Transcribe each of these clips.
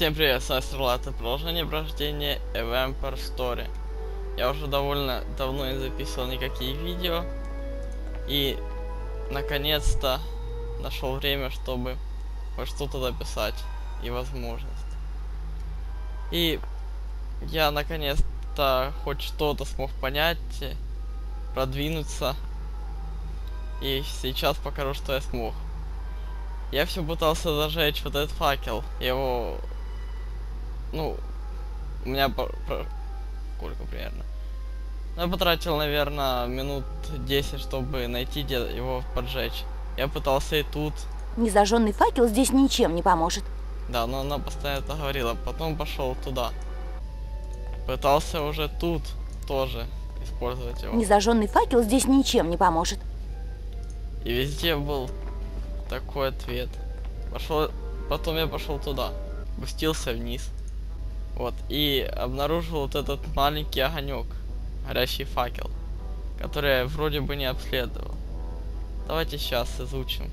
Всем привет, с вами Стрела, это продолжение прохождения Vampire Story. Я уже довольно давно не записывал никакие видео. И наконец-то нашел время, чтобы хоть что-то дописать. И возможность. И я наконец-то хоть что-то смог понять, продвинуться. И сейчас покажу, что я смог. Я все пытался зажечь вот этот факел. Его... Ну, у меня сколько примерно? Ну, я потратил, наверное, минут 10, чтобы найти, где его поджечь. Я пытался и тут. Незажженный факел здесь ничем не поможет. Да, но она постоянно это говорила. Потом пошел туда. Пытался уже тут тоже использовать его. Незажженный факел здесь ничем не поможет. И везде был такой ответ. Потом я пошел туда. Спустился вниз. Вот, и обнаружил вот этот маленький огонек, горящий факел, который я вроде бы не обследовал. Давайте сейчас изучим.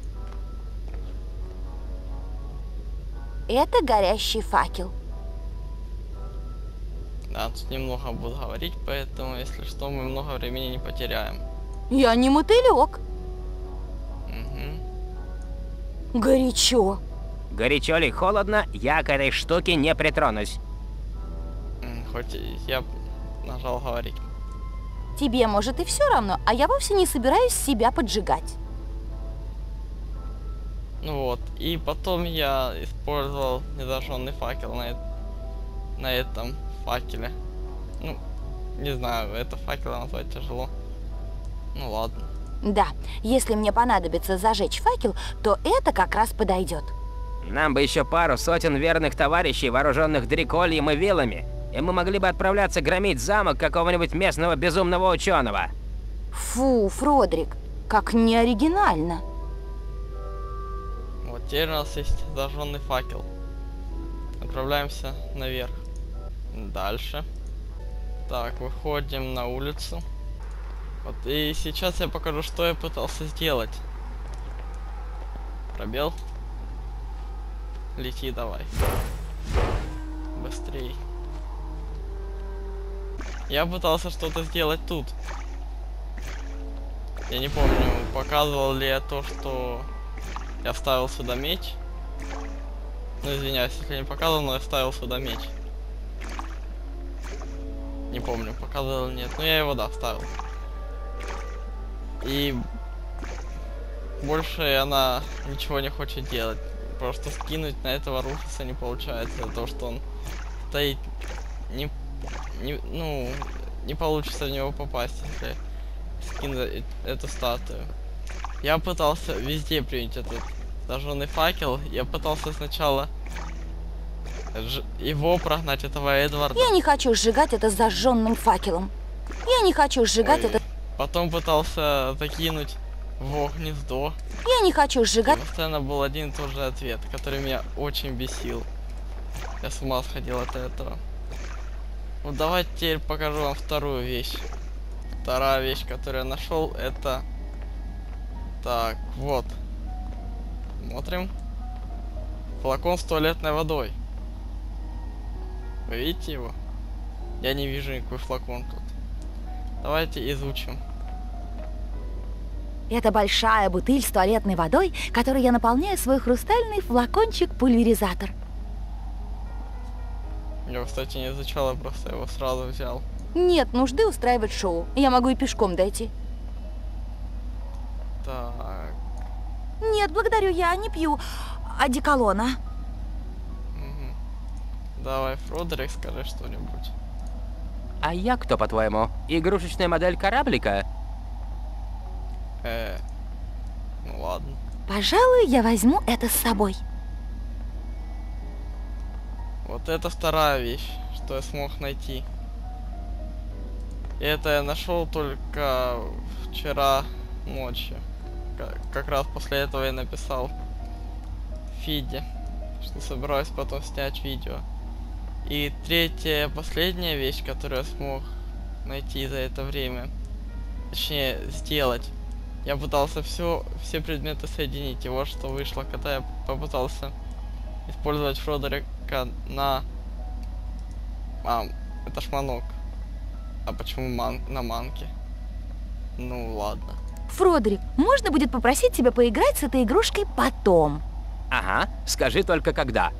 Это горящий факел. Да, тут немного буду говорить, поэтому, если что, мы много времени не потеряем. Я не мотылек. Угу. Горячо. Горячо ли, холодно, я к этой штуке не притронусь. Хоть я нажал говорить. Тебе, может, и все равно, а я вовсе не собираюсь себя поджигать. Ну вот, и потом я использовал незажженный факел на этом факеле. Ну, не знаю, это факел назвать тяжело. Ну ладно. Да, если мне понадобится зажечь факел, то это как раз подойдет. Нам бы еще пару сотен верных товарищей, вооруженных дрекольем и вилами, и мы могли бы отправляться громить замок какого-нибудь местного безумного ученого. Фу, Фродрик, как неоригинально. Вот теперь у нас есть зажженный факел. Отправляемся наверх. Дальше. Так, выходим на улицу. Вот, и сейчас я покажу, что я пытался сделать. Пробел. Лети давай. Быстрей. Я пытался что-то сделать тут. Я не помню, показывал ли я то, что я вставил сюда меч. Ну, извиняюсь, если я не показывал, но я вставил сюда меч. Не помню, показывал или нет. Но я его, да, вставил. И больше она ничего не хочет делать. Просто скинуть на этого Руфуса не получается. Из-за того, что он стоит... не получится в него попасть, если скинуть эту статую. Я пытался везде применить этот зажженный факел. Я пытался сначала его прогнать, этого Эдварда. Я не хочу сжигать это зажженным факелом. Я не хочу сжигать это... Потом пытался закинуть в гнездо. Я не хочу сжигать... И постоянно был один и тот же ответ, который меня очень бесил. Я с ума сходил от этого. Вот давайте теперь покажу вам вторую вещь. Вторая вещь, которую я нашел, это... Так, вот. Смотрим. Флакон с туалетной водой. Вы видите его? Я не вижу никакой флакон тут. Давайте изучим. Это большая бутыль с туалетной водой, которой я наполняю свой хрустальный флакончик-пульверизатор. Я, кстати, не изучал, я просто его сразу взял. Нет нужды устраивать шоу. Я могу и пешком дойти. Так. Нет, благодарю, я не пью одеколона. Угу. Давай, Фродрик, скажи что-нибудь. А я кто, по-твоему? Игрушечная модель кораблика? Ну ладно. Пожалуй, я возьму это с собой. Вот это вторая вещь, что я смог найти. И это я нашел только вчера ночью. Как раз после этого я написал в фиде, что собираюсь потом снять видео. И третья, последняя вещь, которую я смог найти за это время, точнее сделать. Я пытался все предметы соединить, и вот что вышло, когда я попытался использовать Фродерика на... это ж манок. А почему на манке? Ну ладно. Фродерик, можно будет попросить тебя поиграть с этой игрушкой потом? Ага, скажи только когда.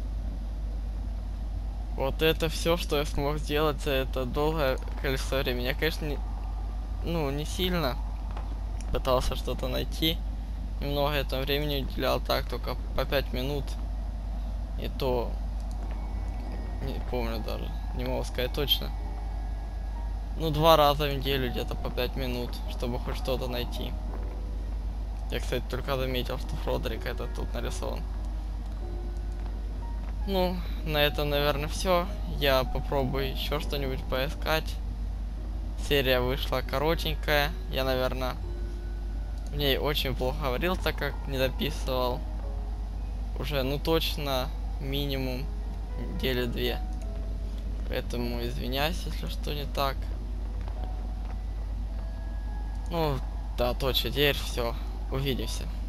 Вот это все, что я смог сделать за это долгое количество времени. Я, конечно, не сильно пытался что-то найти. Немного этого времени уделял, так, только по 5 минут. И то... Не помню даже, не могу сказать точно. Ну, 2 раза в неделю где-то по 5 минут, чтобы хоть что-то найти. Я, кстати, только заметил, что Фродерик это тут нарисован. Ну, на этом, наверное, все. Я попробую еще что-нибудь поискать. Серия вышла коротенькая. Я, наверное, в ней очень плохо говорил, так как не дописывал. Уже, ну точно, минимум недели 2. Поэтому извиняюсь, если что не так. Ну, да, точно, теперь все. Увидимся.